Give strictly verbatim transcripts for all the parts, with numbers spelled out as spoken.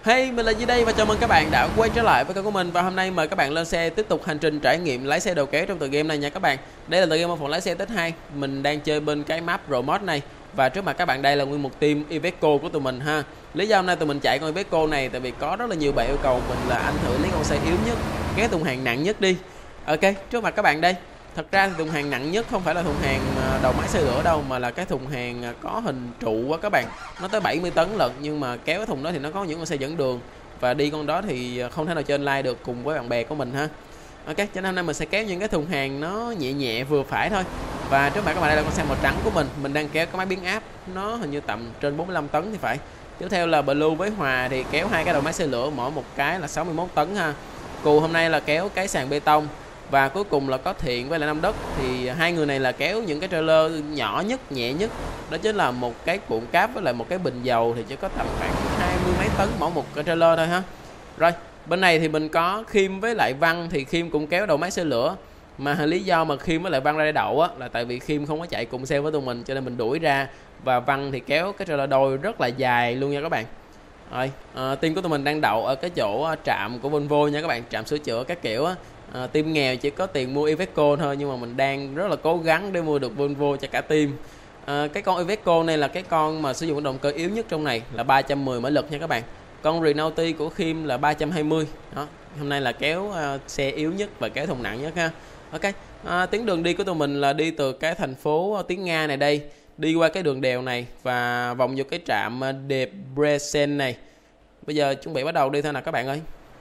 Hey, mình là Duy đây và chào mừng các bạn đã quay trở lại với kênh của mình. Và hôm nay mời các bạn lên xe tiếp tục hành trình trải nghiệm lái xe đầu kéo trong tựa game này nha các bạn. Đây là tựa game mô phỏng lái xe Tết hai. Mình đang chơi bên cái map Romod này. Và trước mặt các bạn đây là nguyên một team Iveco của tụi mình ha. Lý do hôm nay tụi mình chạy con Iveco này tại vì có rất là nhiều bạn yêu cầu mình là anh thử lấy con xe yếu nhất, cái thùng hàng nặng nhất đi. Ok, trước mặt các bạn đây. Thật ra thì thùng hàng nặng nhất không phải là thùng hàng đầu máy xe lửa đâu, mà là cái thùng hàng có hình trụ á các bạn. Nó tới bảy mươi tấn lận, nhưng mà kéo cái thùng đó thì nó có những con xe dẫn đường, và đi con đó thì không thể nào trên online được cùng với bạn bè của mình ha. Ok, cho nên hôm nay mình sẽ kéo những cái thùng hàng nó nhẹ nhẹ vừa phải thôi. Và trước mặt các bạn đây là con xe màu trắng của mình. Mình đang kéo cái máy biến áp, nó hình như tầm trên bốn mươi lăm tấn thì phải. Tiếp theo là Blue với Hòa thì kéo hai cái đầu máy xe lửa, mỗi một cái là sáu mươi mốt tấn ha. Cù hôm nay là kéo cái sàn bê tông. Và cuối cùng là có Thiện với lại Nam Đất, thì hai người này là kéo những cái trailer nhỏ nhất, nhẹ nhất. Đó chính là một cái cuộn cáp với lại một cái bình dầu, thì chỉ có tầm khoảng hai mươi mấy tấn mỗi một cái trailer thôi ha. Rồi, bên này thì mình có Khiêm với lại Văn, thì Khiêm cũng kéo đầu máy xe lửa. Mà lý do mà Khiêm với lại Văn ra đây đậu á là tại vì Khiêm không có chạy cùng xe với tụi mình, cho nên mình đuổi ra. Và Văn thì kéo cái trailer đôi rất là dài luôn nha các bạn. Rồi, à, team của tụi mình đang đậu ở cái chỗ trạm của Volvo nha các bạn, trạm sửa chữa các kiểu á. À, team nghèo chỉ có tiền mua Iveco thôi, nhưng mà mình đang rất là cố gắng để mua được Volvo cho cả team. À, cái con Iveco này là cái con mà sử dụng động cơ yếu nhất trong này, là ba trăm mười mã lực nha các bạn. Con Renault của Khiêm là ba trăm hai mươi. Đó, hôm nay là kéo uh, xe yếu nhất và kéo thùng nặng nhất ha. Ok, à, tuyến đường đi của tụi mình là đi từ cái thành phố tiếng Nga này đây, đi qua cái đường đèo này và vòng vô cái trạm Debrecen này. Bây giờ chuẩn bị bắt đầu đi thôi nào các bạn ơi.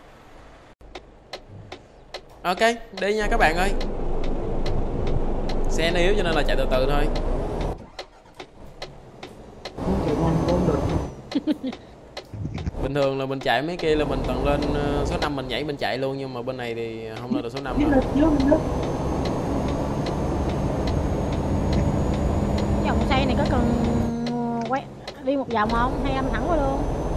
Ok, đi nha các bạn ơi. Xe nó yếu cho nên là chạy từ từ thôi. Bình thường là mình chạy mấy kia là mình tận lên số năm mình nhảy mình chạy luôn, nhưng mà bên này thì không lên được số năm nữa. Dòng xe này có cần quay đi một vòng không hay anh thẳng qua luôn?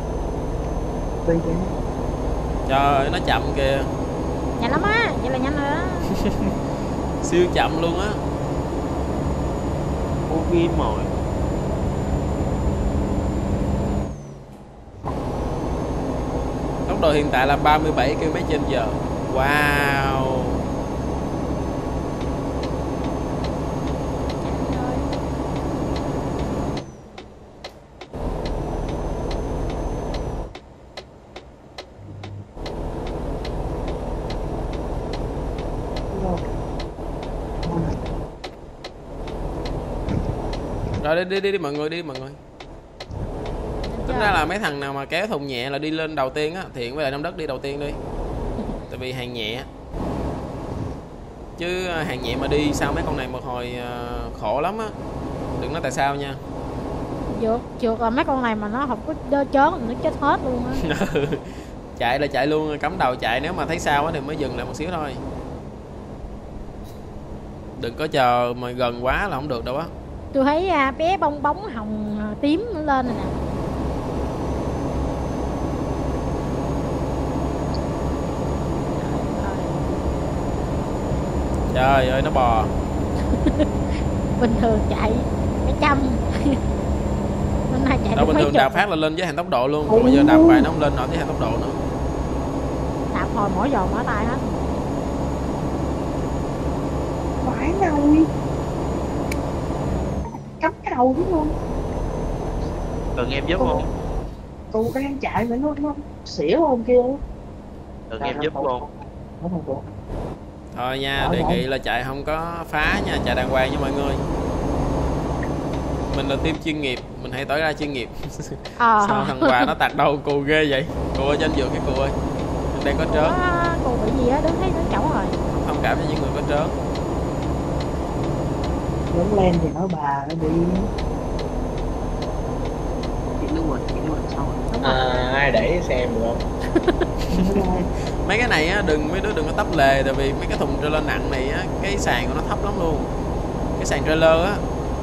Trời ơi, nó chậm kìa. Nhanh lắm á, vậy là nhanh rồi đó. Siêu chậm luôn á. Ô ghim rồi. Tốc độ hiện tại là ba mươi bảy ki lô mét trên giờ. Wow. Rồi đi đi đi, đi mọi người đi mọi người. Tính ra là mấy thằng nào mà kéo thùng nhẹ là đi lên đầu tiên á. Thiện với lại Nam Đất đi đầu tiên đi. Tại vì hàng nhẹ. Chứ hàng nhẹ mà đi sau mấy con này một hồi uh, khổ lắm á. Đừng nói tại sao nha. Vượt, vượt là mấy con này mà nó không có đơ chớn nó chết hết luôn á. Chạy là chạy luôn, cắm đầu chạy, nếu mà thấy sao á thì mới dừng lại một xíu thôi. Đừng có chờ mà gần quá là không được đâu á. Tôi thấy à, bé bong bóng hồng à, tím nó lên rồi nè. Trời ơi nó bò. Bình thường chạy mấy trăm. Hôm nay chạy đâu bình thường đạp phát là lên với hàng tốc độ luôn, còn bây giờ đạp vài nó không lên nổi với hàng tốc độ nữa. Đạp hồi mỗi giò mở tay hết. Phải rồi. Cắm cái đầu đúng không? Cần em giúp không? Cô đang chạy mà nó nó xỉu không kia. Cần em giúp không? Không không. Thôi nha, đề nghị là chạy không có phá nha, chạy đàng hoàng nha mọi người. Mình là team chuyên nghiệp, mình hãy tỏ ra chuyên nghiệp. Ờ. Sao thằng Hòa nó tạt đầu cù ghê vậy? Cù ở trên giường cái cù ơi. Đang có trớn. Cù bị gì á, đứng thấy nó chổng rồi. Thông cảm với những người có trớn. Lớn lên thì nói bà nó đi. Chị nước mình, chị nước mình sau Đúng à, rồi. ai để xem được không? Mấy cái này á, đừng mấy đứa đừng có tấp lề, tại vì mấy cái thùng trailer nặng này á, cái sàn của nó thấp lắm luôn. Cái sàn trailer á.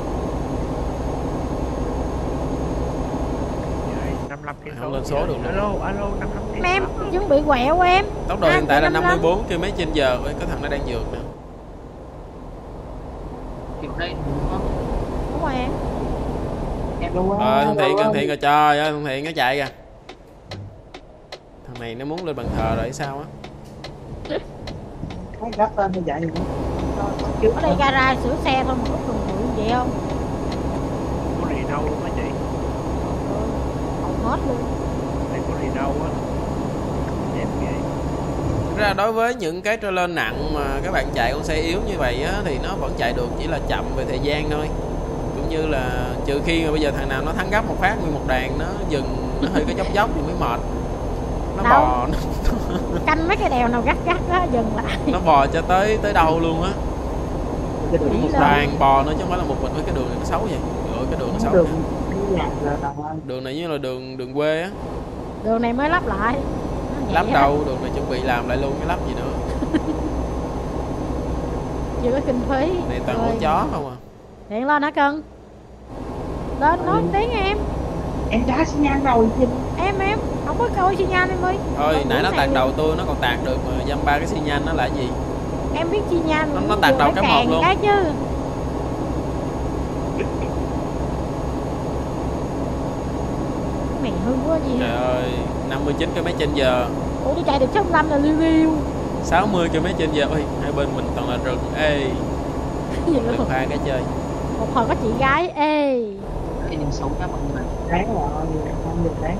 Không lên số được luôn. Alo, alo, năm mươi lăm. Em chuẩn bị quẹo em. Tốc độ hiện tại là năm mươi bốn ki lô mét trên giờ. Ôi, cái thằng nó đang vượt nè. Đây. Đúng rồi em. Em đâu Rồi thằng Thiện, thằng Thiện rồi, trời ơi thằng Thiện nó chạy kìa. Thằng này nó muốn lên bàn thờ rồi hay sao á? Cái gấp lên thì chạy gì nữa. Ở đây gara sửa xe thôi mà có cần bụi vậy không? Có rì đâu luôn á chị. Hầu hết luôn. Đây có rì đâu á. Đẹp ghê. Thực ra đối với những cái trailer nặng mà các bạn chạy con xe yếu như vậy á, thì nó vẫn chạy được, chỉ là chậm về thời gian thôi. Cũng như là trừ khi mà bây giờ thằng nào nó thắng gấp một phát nguyên một đàn nó dừng, nó hơi cái dốc dốc thì mới mệt. Nó Đâu? bò nó, Canh mấy cái đèo nào gắt gắt á dừng lại. nó bò cho tới tới đâu luôn á. Cái đường Một Nghĩ đoàn bò nữa chứ không phải là một mình. Với cái đường này nó xấu vậy. Rồi cái đường nó xấu đường vậy. đi lạc là tao ơi. Đường này như là đường đường quê á. Đường này mới lắp lại. Nó vậy Lắp á. đâu, đường này chuẩn bị làm lại luôn cái lắp gì nữa. Chưa có kinh phí. Này toàn Rồi. con chó không à. Điện lên hả cưng? Lên nói một tiếng em. Em đã xi nhan rồi chứ. Em em không có coi xi nhan em ơi. Thôi Con nãy bướm nó này tạt luôn. đầu tôi, nó còn tạt được mà dăm ba cái xi nhan nó là gì. Em biết xi nhan Nó- mà nó muốn tạt vừa đầu phải cái một càng luôn. cái chứ. Cái này hư quá gì Trời hả? ơi, năm mươi chín ki lô mét trên giờ, Ủa tôi chạy được sáu mươi lăm là liêu liêu. sáu mươi ki lô mét trên giờ. Ôi, hai bên mình toàn là rừng. Ê, Cái gì đừng luôn? pha cái chơi. Một hồi có chị gái ê. Cái đường xấu nha mọi người. Đáng rồi, không được đáng.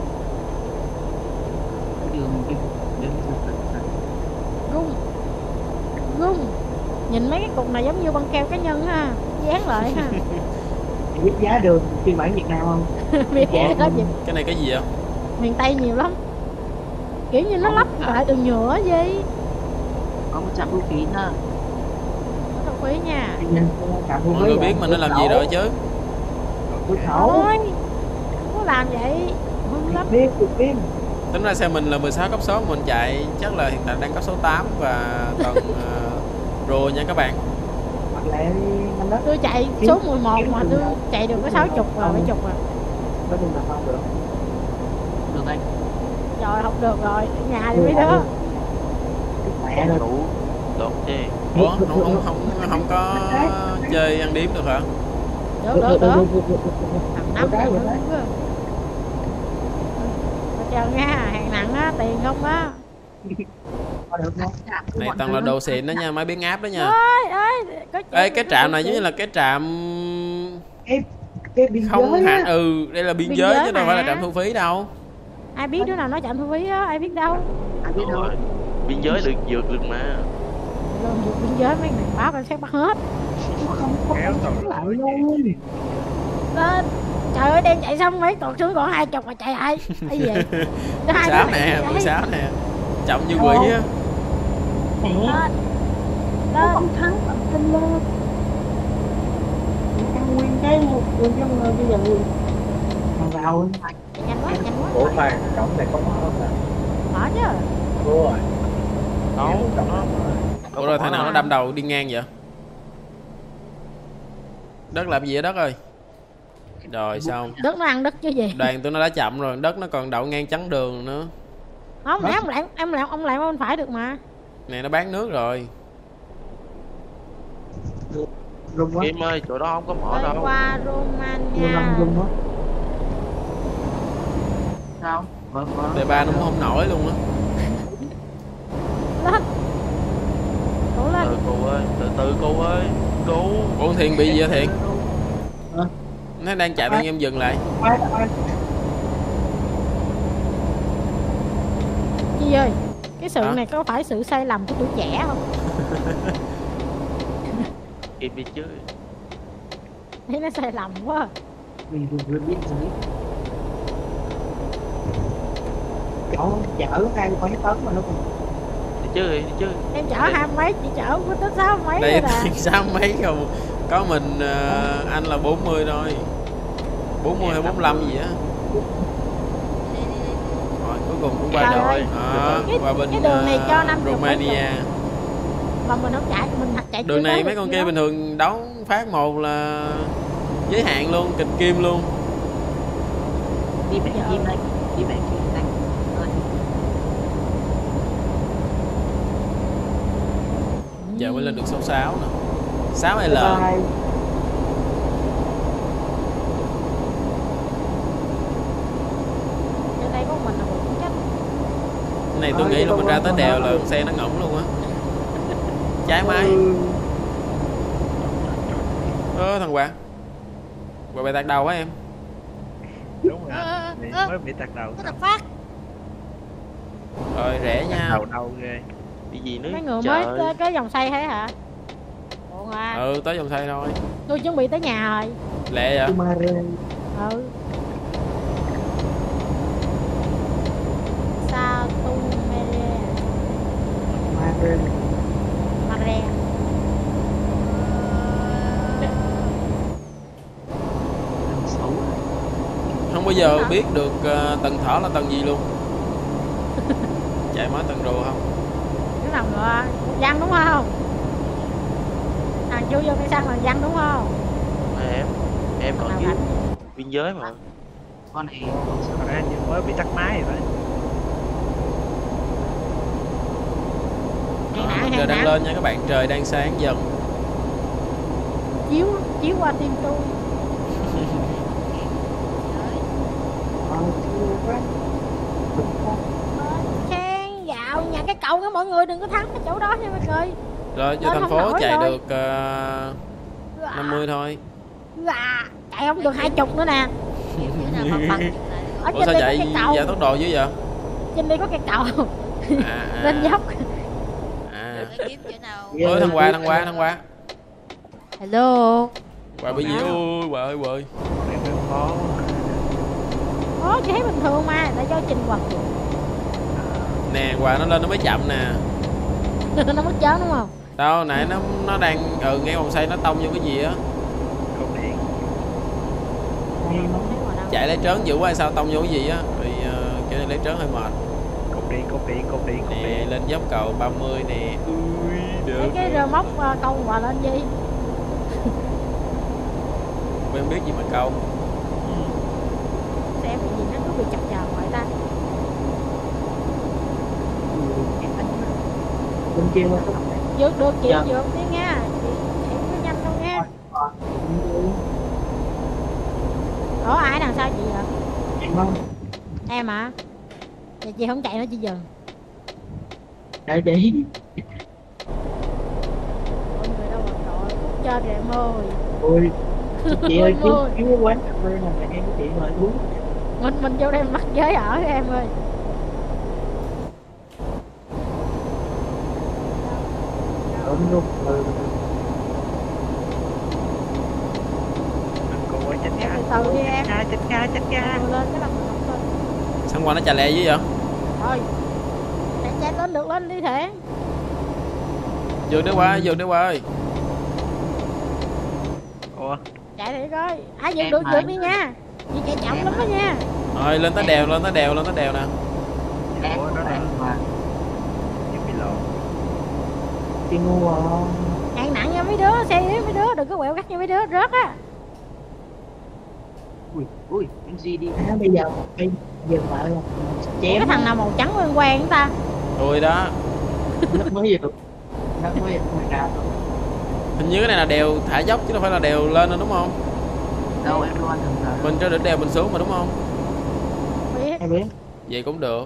Cái đường cái đường Gung Gung. Nhìn mấy cái cục này giống như băng keo cá nhân ha. Dán lại ha. Em biết giá đường phiên bản Việt Nam không? Biết Ủa? cái gì. Cái này cái gì vậy? Miền Tây nhiều lắm. Kiểu như nó lắp lại đường nhựa gì. có một trạm thu phí nha. Nó đồng ý nha. Em nhìn cảm Mọi người biết mình nên làm gì rồi chứ. Quốc khẩu. Thôi không có làm vậy. Hung lắm. Biết, được biết. Tính ra xe mình là mười sáu cấp số, mình chạy chắc là hiện tại đang cấp số tám và còn uh, rồi nha các bạn. Hoặc là năm đó Tôi chạy số mười một mà tôi chạy được có sáu chục rồi, mấy chục rồi. có đường nào không được. Đường anh. Trời không được rồi, ở nhà đi mấy đứa. Mẹ rồi. Đủ. Được chứ. Ủa, không không không không có chơi ăn điếm được hả? Được được được. Thằng năm cái thằng vậy hưng đấy. quá. Coi chừng nha, hàng nặng á, tiền không á. Có được không? Này toàn là đồ xịn đó nha, máy biến áp đó nha. Ơi ơi, có chuyện Ê, cái có trạm chuyện này giống như là cái trạm Cái cái biên không giới hẳn. á. Ừ, đây là biên, Biên giới giới chứ đâu phải là mà. trạm thu phí đâu. Ai biết đứa nào nói chạm thu phí á, ai biết đâu. Ai biết Đúng đâu. rồi. Biên giới được vượt được mà. Rồi vượt biên giới mấy này báo cảnh sát bắt hết. Không có Kéo tàu lại lỗi. luôn. Lên. Trời ơi, đang chạy xong mấy tuần xuống còn hai chục mà chạy lại. Cái gì vậy? Hai đứa Sáu này nè, chạy. mười sáu nè. Chậm như quỷ á. Mẹ. Lên. Nó Lên. không thắng tận tinh lên. Ăn nguyên cái nguyên cái bây giờ nguyên. Thằng vào. Chạy nhanh quá, nhanh quá. Ủa khoan, cổng này có mở không nè? Mở chứ. Đúng rồi. Đâu, Cổng nó- nó Ủa rồi thằng nào nó đâm đầu đi ngang vậy? Đất làm gì vậy đất ơi? Rồi xong. Đất nó ăn đất chứ gì. Đoàn tụi nó đã chậm rồi, đất nó còn đậu ngang chắn đường nữa. Không, em lại em lại ông lại bên phải được mà. Này nó bán nước rồi. Rung quá. Kim ơi, chỗ đó không có mở Đi đâu. qua Rung Romania. lắm, rung quá. Sao? Vâng vâng. Đề ba nó cũng không nổi luôn á. Lên. Cố lên. Từ cô ơi, từ từ cô ơi. Cô. Ủa con Thiện bị gì vậy Thiện? Hả? Nó đang chạy tự nhiên em dừng lại. Ai ai Chi ơi, cái sự Hả? này có phải sự sai lầm của tuổi trẻ không? Kim đi chứ. Thấy nó sai lầm quá. mình vừa biết rồi. Chỗ chở hai mấy tấn mà nó còn Đi chứ, đi chứ. Em chở hai mấy, chị chở có tới sáu mấy Đây rồi nè. Thiện sáu mấy không? Có mình ờ, anh là bốn mươi thôi. bốn mươi hay bốn mươi lăm gì á. Rồi cuối cùng cũng qua Trời rồi. ơi. Đó, Cái- qua bên cái đường này cho ờ, năm mươi Romania. Mà mình không chạy, mình chạy Đường chưa này tới mấy được con gì kia đâu. bình thường đấu phát một là giới hạn luôn, kịch kim luôn. Đi mẹ Dạ. Kim đây. Đi mẹ Kim đây. Ơi. Giờ mới lên được số sáu nè. sáu L. Bye. Trên đây có mình là mình cũng chết. này tôi nghĩ là mình ra tới đèo là con xe nó ngỗng luôn á. Trái máy. Ơ thằng Quạ. Quạ bị tạt đầu á em. Đúng rồi. Ơ, Thì ơ. mới bị tạt đầu. What the fuck? Rồi rẽ nha. Đầu đau ghê. Bị gì nữa? Mấy người Trời. mới tới cái dòng xoay thế hả? Ủa à, Ừ tới vòng xoay thôi. tôi chuẩn bị tới nhà rồi. Lẹ vậy. Ừ. Sao tu mere mare. Xấu. Không bao giờ biết được uh, tầng thở là tầng gì luôn. Chạy mới tầng rùa không? Cái nào nữa? Văn đúng không? Thằng chú vô cây xăng là Văn đúng không? Mà em em còn Nào dưới rảnh. biên giới mà. Con này Còn anh như mới bị tắt máy rồi đấy. Hàng Đó, nặng, mặt trời hàng đang nặng. lên nha các bạn, trời đang sáng dần. Chiếu, chiếu qua tim tôi. Khen dạo nhà cái cầu đó mọi người đừng có thắng cái chỗ đó nha mọi người. Rồi vô Lên thành không phố nổi chạy rồi. được uh, năm mươi thôi. Dạ, chạy không được hai chục nữa nè. Ở Ủa trên sao đây chạy có cái cầu, giảm tốc độ dữ vậy? trên đây có cái cầu. À, à, Lên dốc. à. Dạ. Ôi thằng Qua thằng Qua thằng Qua. Hello. Qua bị gì ui Qua ơi quời. Này hơi khó. Ồ, chị thấy bình thường mà, tại do trình quật. Nè Qua nó lên nó mới chậm nè. Nó mất chớn đúng không? Đâu nãy nó nó đang ừ ngay vòng xoay nó tông vô cái gì á. Cục điện. Chạy lấy trớn dữ quá hay sao tông vô cái gì á. Thì uh, cái này lấy trớn hơi mệt. Cục điện, cục điện, cục điện, cục Nè điện. lên dốc cầu ba mươi nè. Ui được. Cái cái rơ móc uh, câu qua lên gì? Quen biết gì mà câu. Xe bị gì nó cứ bị chập chờn vậy ta. Bên kia qua các Vượt được chị Dạ. vượt đi nha. Chị chị cứ nhanh đâu nha. bạn. Ủa ai đằng sau chị vậy? Em không? Em hả? Vậy chị không chạy nữa chị dừng. Để đi. Mọi người đâu rồi trời. Chơi rồi em ơi. Ôi. Chị ơi Em kiếm ơi. kiếm cái quán cà phê này là em chị mời uống. Mình mình vô đây mắc giới ở em ơi. Ổn luôn. Ừ. Anh cô ơi chết Em ga. từ từ đi em. Ga, chết ga, chết ga. Từ lên cái lòng mình không lên. Sáng qua nó chà lẹ dữ vậy? Thôi. Chạy chạy lên được lên đi thể. Vượt đi qua vượt đi qua ơi. Ủa, Chạy đi coi. Ai vượt Em được hả? vượt đi nha. Chị chạy chậm Em lắm đó hả? nha. Rồi lên tới đèo lên tới đèo lên tới đèo nè. em ủa nó bạn đang mà nhưng bị lộn. Chị ngu à. Hạng nặng nha mấy đứa, xe yếu mấy đứa, đừng có quẹo gắt nha mấy đứa, rớt á. ui ui cái gì đi À, bây giờ bây giờ lại là Cái chém thằng nào màu trắng quen quen của ta. Tôi đó. nó mới được. Nó mới được người nào. Hình như cái này là đèo thả dốc chứ đâu phải là đèo lên nữa đúng không? đâu em đâu ăn thằng nào Mình cho đỉnh đèo mình xuống mà đúng không? Biết. Em biết. Vậy cũng được.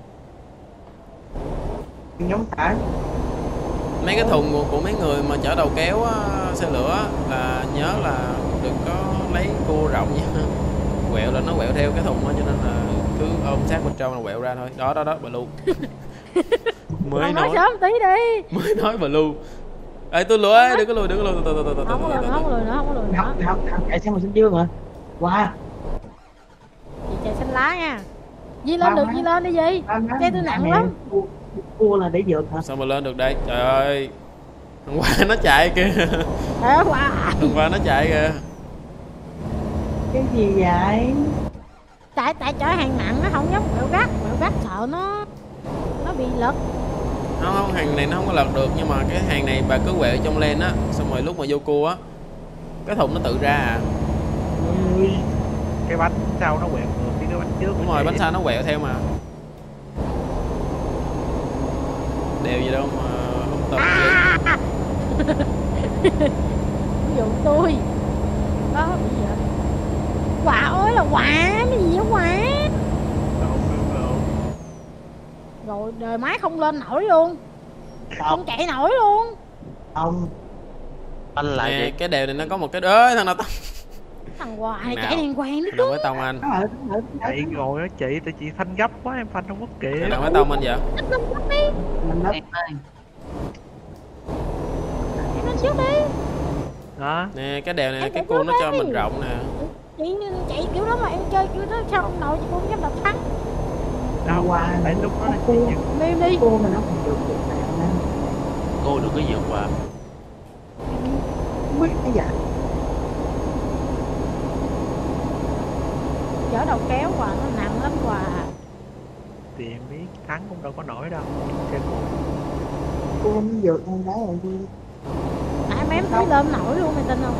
Nhóm phải. Mấy cái thùng của, của mấy người mà chở đầu kéo á, xe lửa á, là nhớ là đừng có lấy cua rộng nha. Quẹo là nó quẹo theo cái thùng á cho nên là cứ ôm sát bên trong là quẹo ra thôi. Đó đó đó bà Lu. Mới Ông nói nói sớm tí đi. mới nói bà Lu. Ê tôi lùi ơi, đừng có lùi đừng có lùi từ từ từ từ Không có lùi nữa, không có lùi nữa, không có lùi nữa. Không, không, không, chạy xe màu xanh dương mà. Wow. Chị chạy xanh lá nha. Di lên được, di lên đi gì? Xe tôi nặng lắm. Cua, cua là để vượt hả? Sao mà lên được đây? Trời ơi. Hôm qua nó chạy kìa. Ê quá. Hôm qua nó chạy kìa. Cái gì vậy? Tại tại chở hàng nặng nó không dám quẹo gắt, quẹo gắt sợ nó nó bị lật. Không không, hàng này nó không có lật được nhưng mà cái hàng này bà cứ quẹo trong len á, xong rồi lúc mà vô cua á, cái thùng nó tự ra à. Ui. Cái bánh sau nó quẹo ngược đi cái bánh trước. Đúng rồi, bánh sau nó quẹo theo mà. Đèo gì đâu mà không tông gì. Ví dụ tôi. Đó bị gì vậy? Quả ơi là quả, cái gì vậy quả? Lộn, lộn, lộn. Rồi đời máy không lên nổi luôn. Không, Không chạy nổi luôn. không. Anh lại Nè, vậy. cái đèo này nó có một cái ơi thằng nào tao Thằng Hoài này Nào. chạy đàng hoàng đi nào cứng. mới tông anh. Nó ở, nó ở, nó ở. Chạy rồi á chị, tại chị phanh gấp quá em phanh không có kịp. Nào mới tông anh vậy. Anh lên trước đi. Mình nó Em ơi, Em lên trước đi. Đó. Nè cái đèo này Em cái chạy cua nó trước cho đi. mình rộng nè. Chị chạy kiểu đó mà em chơi kiểu đó sao ông nội chị cũng dám đập thắng. Đâu qua tại lúc đó là chị cua dừng. Đi đi. cua mà nó còn được được nào nè. Cô đừng có vượt qua. Mất cái dạ. Chở đầu kéo quà nó nặng lắm quà. Thì em biết thắng cũng đâu có nổi đâu. Xe cộ. Cua nó vượt con gái rồi đi. Nãy mém tới lên nổi luôn mày tin không?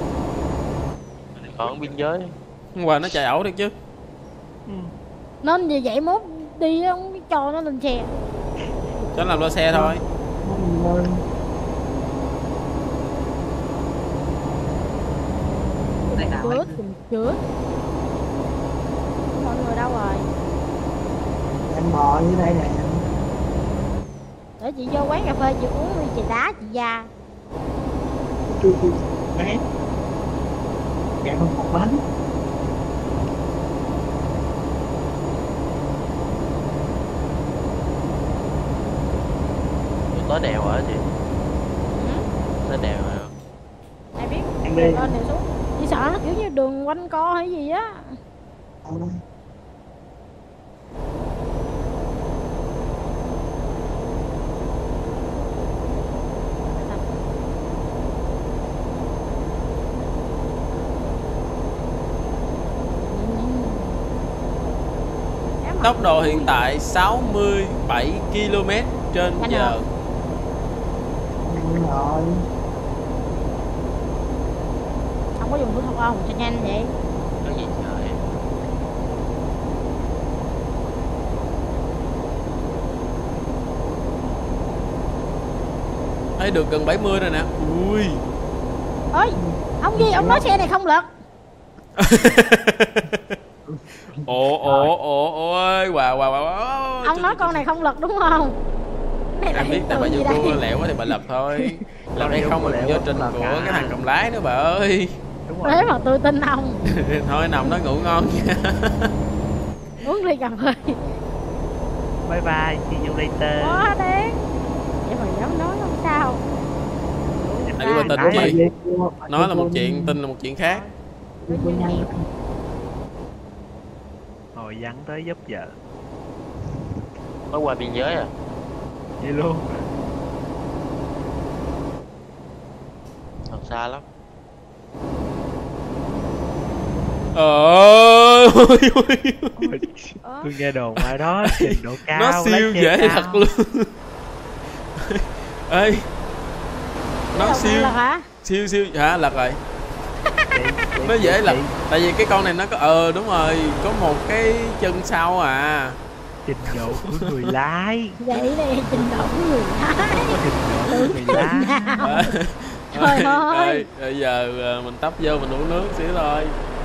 Còn biên giới. Hôm qua nó chạy ẩu được chứ. Ừ. Nên vì vậy mốt đi không biết cho nó lên xe. Cho nó làm lô xe thôi. Nó mình lên. đây nào Chữa anh? tìm chữa. Mọi người đâu rồi? Em bò như đây nè. Để chị vô quán cà phê chị uống ly trà đá chị ra. Chưa chưa. Đấy. Dạ không một bánh. Tôi tới đèo rồi á chị. Ừ. Tới đèo rồi. Ai biết Em lên đi. này xuống. Chị sợ nó kiểu như đường quanh co hay gì á. Không đâu. Tốc độ hiện tại sáu mươi bảy ki lô mét trên Nhanh giờ. rồi. Nhanh rồi. Không có dùng phun không cho nhanh vậy. Có gì chờ em. Thấy được gần bảy mươi rồi nè. Ui. Ơi, ông gì ông nói xe này không lật. Ồ ồ ồ ôi wow wow wow. Ông nói con này không lật đúng không? Này là Em biết hiện tại bà tượng gì vô cua đây? lẹo quá thì bà lật thôi. Lật Con hay vô không cua là lẹo do cũng trình lật của à. cái thằng cầm lái nữa bà ơi. Đúng rồi. Thế mà tôi tin ông. Thôi nằm nó ngủ ngon nha. Uống ly cà phê. Bye bye, see you later. Quá đáng. Vậy mà dám nói không sao. Tại vì bà tin Bà chị. về cua, bà Nói là cua một chuyện, nhanh. tin là một chuyện khác. Cua nhanh. Hồi vắng tới giúp vợ. Mới qua biên giới à. Vậy luôn. Còn xa lắm. Ờ. Ờ. Tôi nghe đồn ngoài đó trình độ cao. Nó lái siêu xe dễ cao. thật luôn. Ê. Nó Nó siêu lật hả? siêu siêu hả lật rồi. Chị- chị- Nó dễ chị- lật. Tại vì cái con này nó có ờ đúng rồi, có một cái chân sau à. Trình độ của người lái. Vậy đây trình độ của người lái. Có trình độ của người lái. Ờ. Trời ơi. Ơi, bây giờ ờ, mình tấp vô mình uống nước xíu thôi.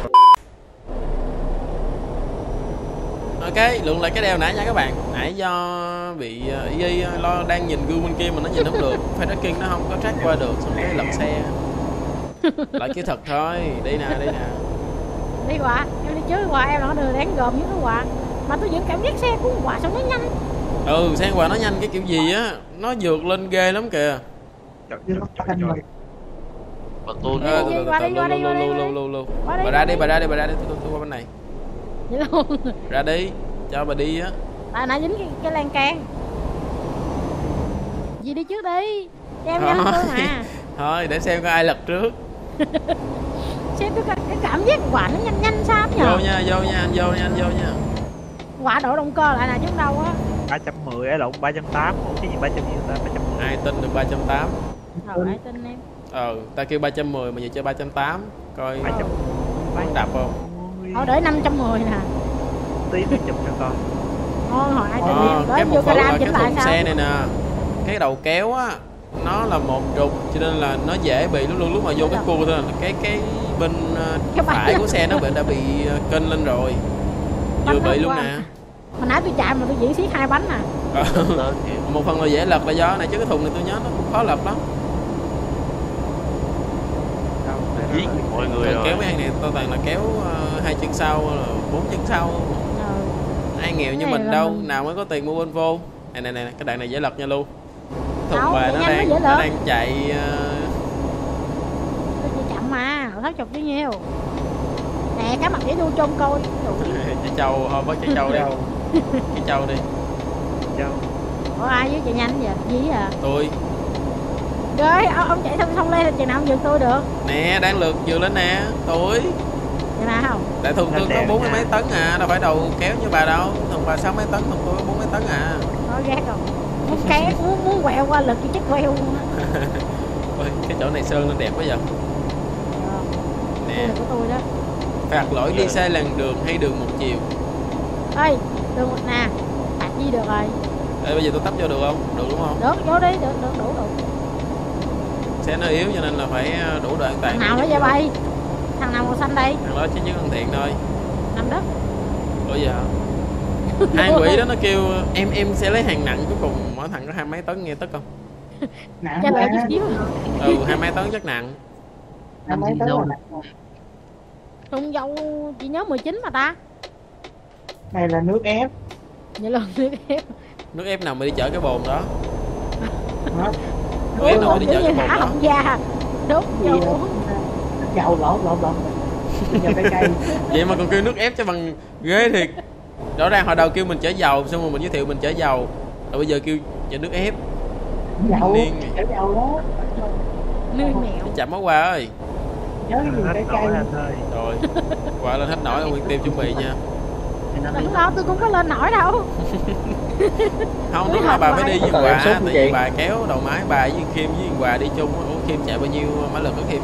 Ok, lượng lại cái đeo nãy nha các bạn. Nãy do bị uh, y y lo đang nhìn gương bên kia mà nó nhìn không được. Phải tracking nó không có track qua được, xong cái lật xe. Lại kỹ thuật thôi, đi nè, đi nè. Đi quà, em đi trước quà em là đường đáng gồm với cái quà. Mà tôi vẫn cảm giác xe của quà sao nó nhanh. Ừ, xe qua nó nhanh cái kiểu gì á, nó vượt lên ghê lắm kìa. Trời, Chưa trời, có trời, canh trời. rồi. Bà tôi Đi, Ờ, đi, từ từ qua từ đi, từ, qua đi, lưu qua đi, lưu qua lưu đi. lưu lưu. Qua đi, Bà qua ra đi, đi. bà ra đi, bà ra đi, tôi tôi qua bên này. Vậy luôn. Ra đi, cho bà đi á. Tại nãy dính cái, cái lan can. Dì đi trước đi. Cho em Thôi. nhanh hơn mà. Thôi, để xem có ai lật trước. Xem tôi cái, cái cảm giác quả nó nhanh nhanh sao Vô nhờ. nha, vô nha, anh vô nha, anh vô nha. Quả đổ động cơ lại nè chứ không đâu á. ba trăm mười ấy lộn ba trăm tám. Ủa cái gì ba trăm nhiêu ta? ba trăm mười. Ai tin được ba trăm tám? Rồi ai tin em. Ờ, ta kêu ba trăm mười mà giờ chơi ba trăm tám. Coi ba trăm có đạp không? Thôi để năm trăm mười nè. Tí tôi chụp cho con. Thôi hỏi ai tin Ờ, em. Để cái em vô một phần gara là chỉnh cái lại thùng sao. xe này nè. Cái đầu kéo á, nó là một trục cho nên là nó dễ bị luôn luôn lúc mà vô cái cua thôi là cái cái bên uh, Cái bánh phải đó. của xe nó bị đã bị uh, kênh lên rồi. Vừa Bánh bị đó luôn qua. nè. Hồi nãy tôi chạy mà tôi chỉ xiết hai bánh à. Ờ, một phần là dễ lật là do này chứ cái thùng này tôi nhớ nó cũng khó lật lắm. Giết mọi người Rồi rồi. kéo mấy anh này tôi toàn là kéo uh, hai chân sau, bốn chân sau. Ừ. Ai nghèo như Cái này mình là đâu, mình- nào mới có tiền mua Volvo. Này này này, cái đoạn này dễ lật nha Lu. Thùng Đâu, bà cái nó nhanh đang mới dễ nó lật. đang chạy uh, Tôi chỉ chậm mà, thất chục chứ nhiều. Nè, cá mặt để đu trông coi. Đủ. chạy trâu, thôi bớt chạy trâu đi. Chạy trâu đi. Đâu. Ủa ai với chạy nhanh vậy? Gì à? Tôi Rồi, ông, ông chạy xong xong lên thì chừng nào ông vượt tôi được. nè đang lượt vừa lên nè, tôi. Chừng nào không? Tại thùng tôi có bốn mươi mấy tấn à, đâu phải đầu kéo như bà đâu. Thùng bà sáu mấy tấn, thùng tôi có bốn mấy tấn à. Nói ghét không? Muốn kéo, muốn, muốn quẹo qua lực thì chắc quẹo luôn á. Ôi, cái chỗ này sơn lên đẹp quá vậy. Ờ, Nè, đây là của tôi đó. phạt lỗi đi sai làn đường hay đường một chiều. Ê, đường một nè. Phạt gì được rồi. Ê, bây giờ tôi tấp vô được không? Được đúng không? Được, vô đi, được, được, đủ, đủ. Xe nó yếu cho nên là phải đủ độ an toàn. Thằng nào nó vậy bay? Thằng nào màu xanh đây? Thằng đó chỉ nhất thân thiện thôi. Nằm đất. Ủa giờ hai quỷ đó nó kêu em em sẽ lấy hàng nặng, cuối cùng mỗi thằng có hai mấy tấn, nghe tức không? Nặng Cho lại chút quá. xíu. Ừ, hai mấy tấn chắc nặng. Năm mấy Làm gì tấn đâu. là nặng. Thùng dầu chỉ nhớ mười chín mà ta. Này là nước ép. Vậy lần nước ép. Nước ép nào mà đi chở cái bồn đó? Đó. Nước ép nào mà đi Kiểu chở như cái bồn thả đó? hồng da. Đốt Gì dầu. đâu. Dầu lộn lộn lộn. Giờ cây cây. Vậy mà còn kêu nước ép cho bằng ghế thiệt. Rõ ràng hồi đầu kêu mình chở dầu, xong rồi mình giới thiệu mình chở dầu, rồi bây giờ kêu chở nước ép. Dầu. Điên. Chở dầu đó. Nuôi mèo. Chậm quá qua ơi. Nhớ cái gì Hết cây nổi cây. anh ơi. Rồi, qua lên hết nổi là Nguyên Tim chuẩn bị nha. Đừng lo, tôi cũng có lên nổi đâu. Không, đúng là bà phải đi với Có Hòa, em xúc tại chị. vì bà kéo đầu máy, bà với Kim với Hòa đi chung. Ủa Kim chạy bao nhiêu mã lực đó Kim?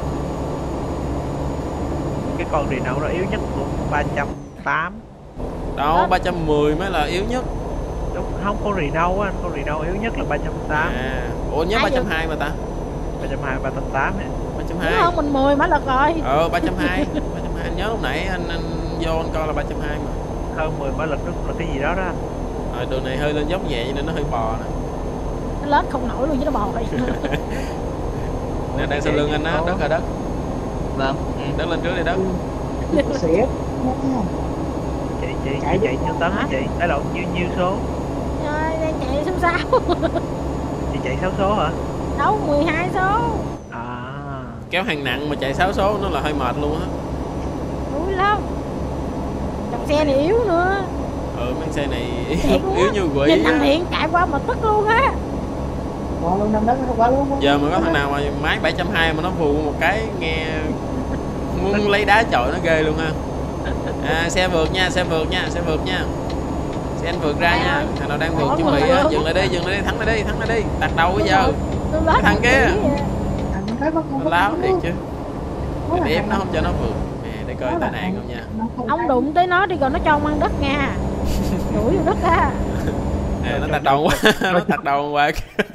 Cái con Reno nó yếu nhất của ba trăm tám. Đâu, ba trăm mười mới là yếu nhất. Đúng không, con Reno á anh, con Reno yếu nhất là ba trăm tám. À, ủa nhớ Ai ba trăm vậy? hai mà ta? ba trăm hai, ba trăm tám ấy. ba trăm Đúng hai. không? Mình mười mã lực rồi. Ờ, ba trăm hai. ba trăm hai, anh nhớ lúc nãy anh anh vô anh coi là ba trăm hai mà. Hơn mười mã lực nó là cái gì đó đó anh. Ờ, đường này hơi lên dốc nhẹ cho nên nó hơi bò nè. Nó lết không nổi luôn chứ nó bò rồi. Nè, đang sau lưng anh á, đất là đất. Vâng. Ừ, đất lên trước đi đất. Xỉa. Chị chị Chạy chị chạy nhiêu tấn hả chị? Ấy lộn nhiêu nhiêu số? Rồi, đang chạy số sáu. Chị chạy sáu số hả? Đâu, mười hai số. À. Kéo hàng nặng mà chạy sáu số nó là hơi mệt luôn á. Đuổi lắm. Dòng xe này yếu nữa. Ừ, mấy xe này Thiệt yếu, quá. yếu như quỷ Nhìn thằng á. Thiện chạy qua mà tức luôn á. Qua luôn năm đất qua luôn. Giờ mà có thằng nào mà máy bảy trăm hai mà nó vù một cái nghe muốn lấy đá chọi nó ghê luôn ha. À, xe vượt nha, xe vượt nha, xe vượt nha. Xe anh vượt ra nha. Thằng nào đang vượt chuẩn bị á, dừng lại đi, dừng lại đi, thắng lại đi, thắng lại đi. Tạt đầu bây giờ. Tôi lết Thằng một kia. tí vậy. Thằng cái bắt Nó láo thiệt chứ. Để ép nó không cho nó vượt. Nè, để coi tai nạn không nha. Ông đụng tới nó đi rồi nó cho ông ăn đất nha. Đuổi vô đất á. Nè, nó tạt đầu quá, nó tạt đầu qua.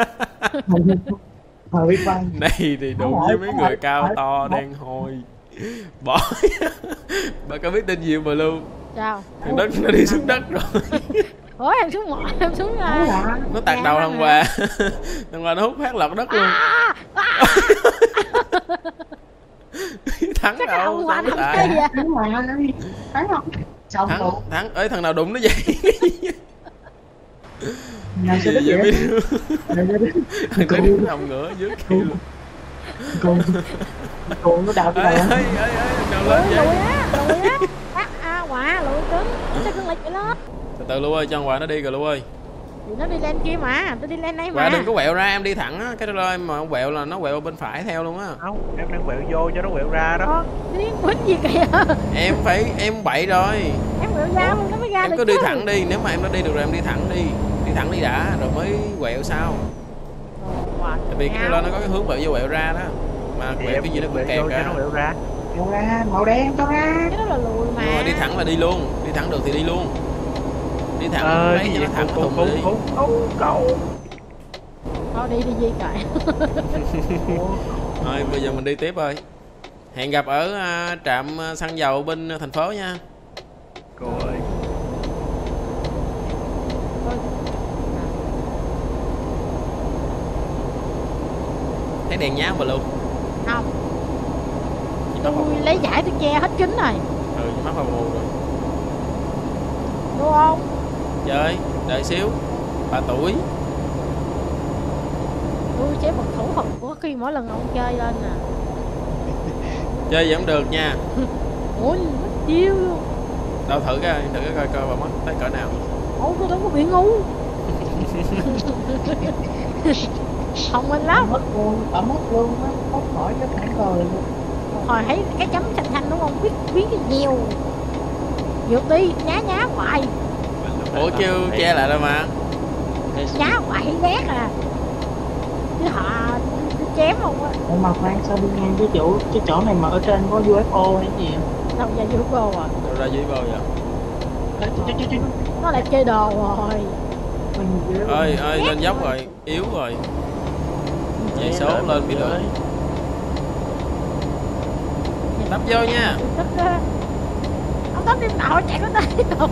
Hồi bị quăng. Đây thì đụng với mấy người cao to đen hôi. Bỏ. Bà có biết tên gì mà luôn? Sao? Thằng đất nó đi xuống đất rồi. Ủa em xuống một em xuống rồi. Nó tạt đầu thằng Hòa. Thằng Hòa nó hút phát lọt đất luôn. À, à. Thắng Chắc là đâu, ông Hòa thắng làm lại. cái vậy? Thắng mà. Thắng không? Xong Thắng, tụ. thắng. Ê, thằng nào đụng nó vậy? Nào sẽ biết Giờ vậy? biết. Nào sẽ biết? Thằng nó đứng nằm ngửa dưới kia luôn. Cô cô nó đau Ê, cái ê, đầu. ê, ê, nào Lùi lên vậy? lùi á, lùi á. À, à, quả lùi cứng. Sao cưng lại vậy đó? Từ từ Lưu ơi, cho thằng Hòa nó đi rồi Lưu ơi. Thì nó đi lên kia mà, tôi đi lên đây mà. Hòa đừng có quẹo ra, em đi thẳng á. Cái đó em mà không quẹo là nó quẹo bên phải theo luôn á. Không, em đang quẹo vô cho nó quẹo ra đó. Ờ, điên quýnh gì kìa. Em phải, em bậy rồi. Em quẹo ra luôn nó mới ra Em được cứ đi chứ. thẳng đi, nếu mà em đã đi được rồi em đi thẳng đi. Đi thẳng đi đã, rồi mới quẹo sau. Wow, Tại vì cái đó nó có cái hướng quẹo vô quẹo ra đó. Mà Thì quẹo em cái gì nó cũng quẹo kẹt vô cho cả. nó quẹo ra. Cho ra màu đen cho ra. cái đó là lùi mà. Nhưng mà đi thẳng là đi luôn, đi thẳng được thì đi luôn. Đi thẳng Ờ, lấy cái cho gì nó thẳng cậu thùng cậu đi. cậu cậu cậu. Thôi đi đi gì cậy. Thôi bây giờ mình đi tiếp ơi. Hẹn gặp ở uh, trạm uh, xăng dầu bên uh, thành phố nha. Cô ơi. thấy đèn nhá mà luôn. Không, Chỉ tôi mắt vào mù. lấy giải tôi che hết kính rồi. Ừ, chỉ mắt vào mù rồi. Đúng không? Chơi, đợi xíu. Ba tuổi. Tôi sẽ bật thủ thuật của khi mỗi lần ông chơi lên nè. Chơi vậy không được nha. Ủa, mất chiêu luôn. Đâu thử coi, thử coi coi bà mất tới cỡ nào. Ủa, tôi đâu có bị ngu. Thông minh lắm. Mất luôn, bà mất luôn á, mất khỏi cái phản rồi luôn. Hồi thấy cái chấm xanh xanh đúng không? Biết biết cái nhiều. Vượt đi, nhá nhá hoài. Ủa kêu che lại đâu mà. Nhá hoài ghét à. Chứ họ tôi chém không á. Ủa mà khoan, sao đi ngang cái chỗ, cái chỗ này mà ở trên có u ép ô hay gì Đâu ra vượt cô à. Đâu ra dưới bao giờ. vậy? Chứ, chứ, chứ, Nó lại chơi đồ rồi. mình Ơi ơi lên dốc rồi, yếu rồi. Chạy số lên bị lưỡi. Đắp vô nha. Tức á. Ông tóc đêm nào chạy có tới đâu.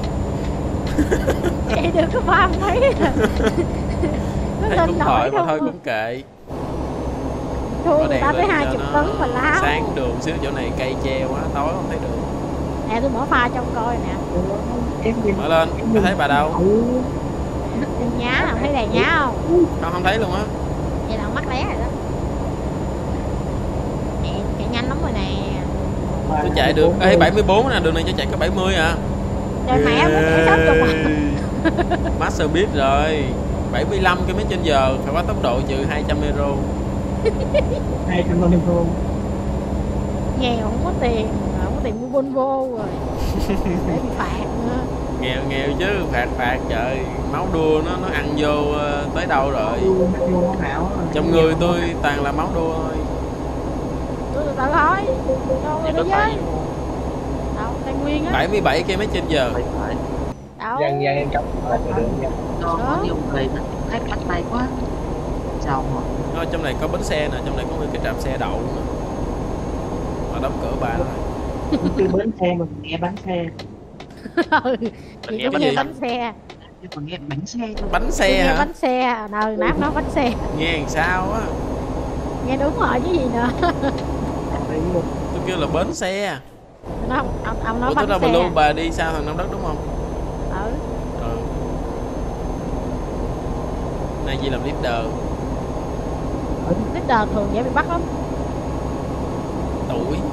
Chạy được có ba mấy à. Nó Thấy lên cũng nổi thoại mà đâu. thôi cũng kệ. Thua Có người đèn ta tới lên hai cho chục nó tấn mà láo. sáng đường xíu, chỗ này cây che quá tối không thấy đường. Nè tôi mở pha cho ông coi nè. em nhìn Mở lên, có thấy bà đâu? Đèn nhá, không thấy đèn nhá không? Không không thấy luôn á. Vậy là ông mắc lé rồi đó. Nè, chạy nhanh lắm rồi nè. Tôi chạy được, ê bảy mươi bốn nè, đường này cho chạy có bảy mươi à. Trời mẹ muốn chạy sớm chục à. Master beat rồi. bảy mươi lăm ki lô mét trên giờ, phải có tốc độ trừ hai trăm euro. hai trăm năm mươi đô. Nghèo không có tiền, không có tiền mua Volvo rồi. Để bị phạt nữa. Nghèo nghèo chứ phạt phạt trời, máu đua nó nó ăn vô ờ, tới đâu rồi. Trong người tôi toàn là máu đua thôi. Tôi từ từ thôi. Đâu rồi đi với. Đâu, Tây Nguyên á. bảy mươi bảy ki lô mét trên giờ. Phải phải. Đâu. Dần dần em chọc lại từ đường nha. Cho có nhiều người nó khách bắt tay quá. Sao mà. Ở trong này có bến xe nè, trong này có nguyên cái trạm xe đậu nữa. Mà đóng cửa ba rồi. Cái bến xe mình nghe bánh xe. Ừ. Thì nghe tôi bánh nghe gì? bánh xe. Chứ còn nghe bánh xe thôi. Bánh Tôi xe nghe hả? bánh xe. Nờ náp nói bánh xe. Nghe làm sao á. Nghe đúng rồi chứ gì nữa. Tôi kêu là bến xe. Nó ông, ông, ông nói Ủa bánh tôi xe. đâu Blue bà đi sao thằng Nam Đất đúng không? Ừ. Ừ. Này gì làm leader. Leader thường dễ bị bắt lắm. Tuổi.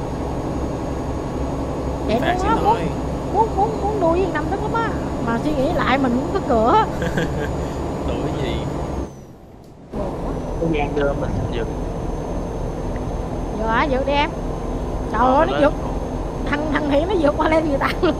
Vậy Phạt nó xin muốn, lỗi. muốn muốn muốn đuổi viên năm Đức lắm á. Mà suy nghĩ lại mình cũng có cửa. Tuổi gì? Buồn quá. Tôi vàng đường mình. Dừng. Giờ hả, vượt đi em. Trời Ờ, ơi, nó lên. vượt. Thằng thằng Thiện nó vượt qua lên người ta luôn.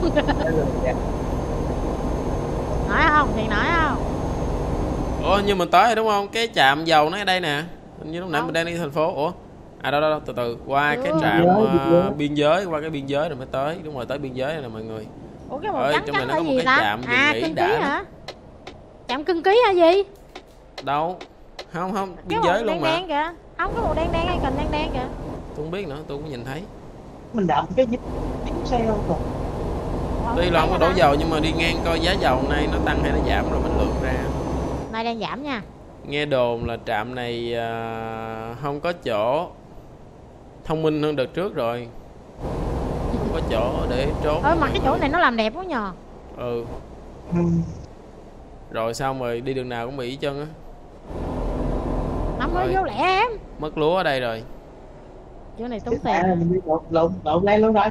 Nói không? Thiện nói không? Ủa như mình tới rồi đúng không? Cái trạm dầu nó ở đây nè. Hình như lúc nãy Không. mình đang đi thành phố. Ủa? À đâu đâu, đâu. từ từ qua cái Ừ. trạm Biên giới, ờ, biên giới. biên giới, qua cái biên giới rồi mới tới. Đúng rồi, tới biên giới này nè mọi người. Ủa cái màu Ơi, trắng trong trắng này nó là có một gì cái ta? trạm dừng À, nghỉ cưng đã ký đó. hả? Trạm cưng ký hả gì? Đâu? Không không, biên Cái giới màu luôn đen mà. đen kìa. Không, cái màu đen đen hay cần đen đen kìa. Tôi không biết nữa, tôi cũng nhìn thấy. Mình đậm cái dính dính xe không còn. Tuy là không có đổ dầu nhưng mà đi ngang coi giá dầu hôm nay nó tăng hay nó giảm rồi mới lượt ra. Nay đang giảm nha. Nghe đồn là trạm này à, không có chỗ thông minh hơn đợt trước rồi. Không có chỗ để trốn. Ơ mà cái chỗ này nó làm đẹp quá nhờ. Ừ. Ừ. Rồi xong rồi đi đường nào cũng bị chân á. Nắm nó Rồi. vô lẹ em. Mất lúa ở đây rồi. Chỗ này tốn À, tiền. mình đi lộn lộn lộn lên luôn rồi.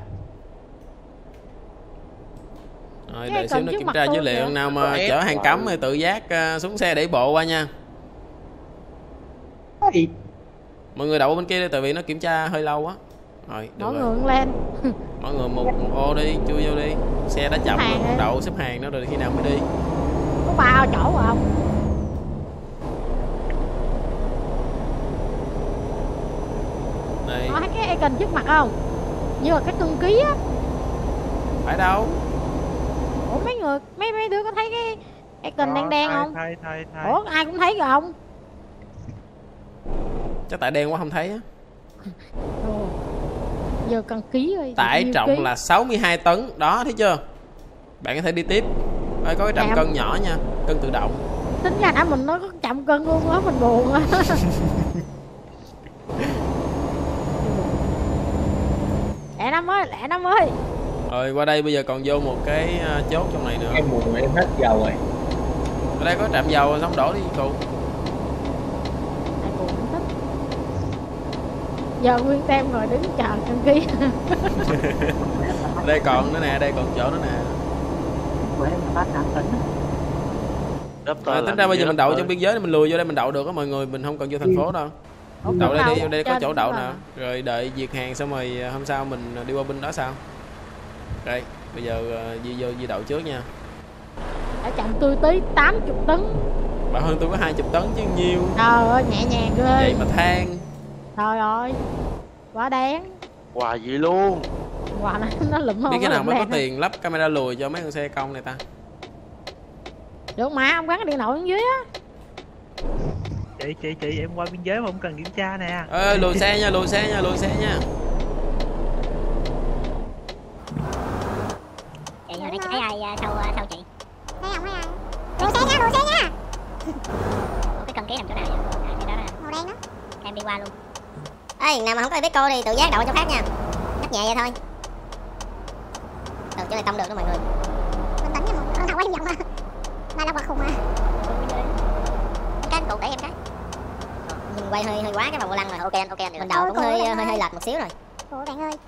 Rồi Cái để xíu cần nó trước kiểm mặt tra tôi dữ liệu kìa. nào mà Có ép chở hàng vào. cấm thì tự giác à, xuống xe đẩy bộ qua nha. Thì Mọi người đậu bên kia đi tại vì nó kiểm tra hơi lâu á. Rồi được Mọi rồi. người lên. Mọi người một, một ô đi, chui vô đi. Xe đã chậm Xếp hàng rồi, đi. đậu xếp hàng đó rồi khi nào mới đi. Có bao chỗ không? Đây, Có thấy cái icon trước mặt không? Như là cái cưng ký á. phải đâu? Ủa mấy người, mấy mấy đứa có thấy cái icon đen đen không? Thay thay thay. Ủa ai cũng thấy rồi không? Chắc tại đen quá không thấy á. Ồ. Giờ cần ký rồi. Tải nhiêu trọng ký? là sáu mươi hai tấn. Đó thấy chưa? Bạn có thể đi tiếp. Rồi có cái trạm Em. cân nhỏ nha, cân tự động. Tính ra đã mình nói có chậm cân luôn á, mình buồn á. lẹ năm ơi, lẹ năm ơi. Rồi qua đây bây giờ còn vô một cái uh, chốt trong này nữa. Em buồn em hết dầu rồi. Ở đây có trạm dầu xong đổ đi cụ. Ai buồn không thích. Giờ nguyên tem ngồi đứng chờ trong kia. Đây còn nữa nè, đây còn chỗ nữa nè. của em phát thẳng tính. À, tính ra bây giờ mình đậu trong biên giới mình lùi vô đây mình đậu được á mọi người, mình không cần vô thành phố đâu. Ủa, Đậu đây đâu? đi, vô đây có chỗ đậu Trên nè. đó Rồi đợi diệt hàng xong rồi hôm sau mình đi qua bên đó sao. Đây, bây giờ di vô di đậu trước nha. ở trọng tôi tới tám mươi tấn. Bà hơn tôi có hai mươi tấn chứ nhiêu. Trời ơi nhẹ nhàng ghê. Vậy mà than. Trời ơi quá đáng. Quà gì luôn. Quà nó, nó lụm không. Biết cái nào mới có đen. tiền lắp camera lùi cho mấy con xe công này ta. Được mà, ông gắn cái điện thoại ở dưới á. Chị chị chị em qua biên giới mà không cần kiểm tra nè. Ê, lùi xe nha, lùi xe nha, lùi xe nha. Chị hồi nãy chị thấy ai sau sau chị? Thấy không thấy ai? Lùi xe nha, lùi xe nha. Ủa, cái cần kế nằm chỗ nào vậy? À, cái đó là Màu đen đó. em đi qua luôn. Ê, nào mà không có ai biết cô thì tự giác đậu chỗ khác nha. Nhắc nhẹ vậy thôi. Từ chỗ này tông được đó mọi người. Bình tĩnh nha mọi người, con thằng quay giọng mà. Mà là quạt khùng mà. Cái anh cụ để em cái. Mình quay hơi hơi quá cái vòng vô lăng rồi. Ok anh, ok anh được. Mình đậu rồi. cũng hơi hơi hơi lệch một xíu rồi. Cô bạn ơi.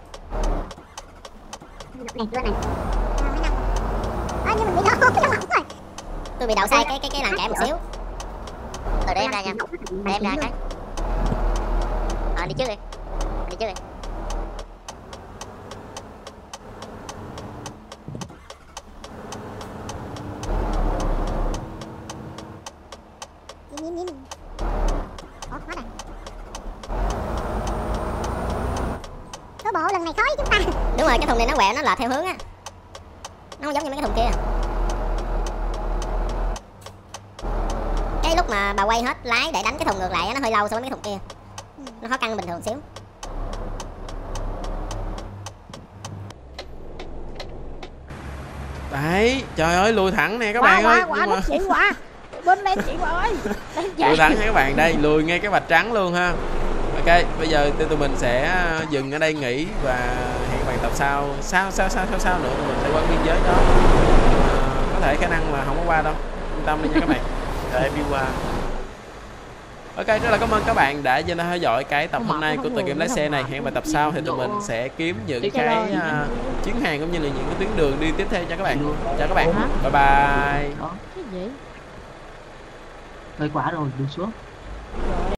Này chưa này. À, mấy năm. Ơ nhưng mình bị đổ cái lỏng rồi. Tôi bị đậu sai cái cái cái làn kẻ một xíu. Từ để em ra nha. Để em ra cái. Ờ đi trước đi. Đi trước đi. Nhìn nhìn nhìn. Ủa, hết rồi. Số bộ lần này khó với chúng ta. Đúng rồi, cái thùng này nó quẹo, nó lệch theo hướng á. Nó không giống như mấy cái thùng kia. Cái lúc mà bà quay hết lái để đánh cái thùng ngược lại á, nó hơi lâu so với mấy cái thùng kia. Nó khó căng bình thường xíu. Đấy, trời ơi lùi thẳng nè các Quả, bạn ơi. quả, quả, Nhưng mà... nó chị quả. Bên lên chị quả ơi. Lên chị. lùi thẳng nha các bạn, đây lùi ngay cái vạch trắng luôn ha. Ok, bây giờ tụi mình sẽ dừng ở đây nghỉ và hẹn các bạn tập sau. Sao sao sao sao sao nữa tụi mình sẽ qua biên giới đó. À, có thể khả năng là không có qua đâu. Yên tâm đi nha các bạn. Để em đi qua. Ok, rất là cảm ơn các bạn đã dành theo dõi cái tập hôm nay của tựa game lái xe này. Hẹn vào tập sau thì tụi mình sẽ kiếm những cái uh, chuyến hàng cũng như là những cái tuyến đường đi tiếp theo cho các bạn. Chào các bạn. Bye bye. Cái gì? Cây quả rồi, đi xuống.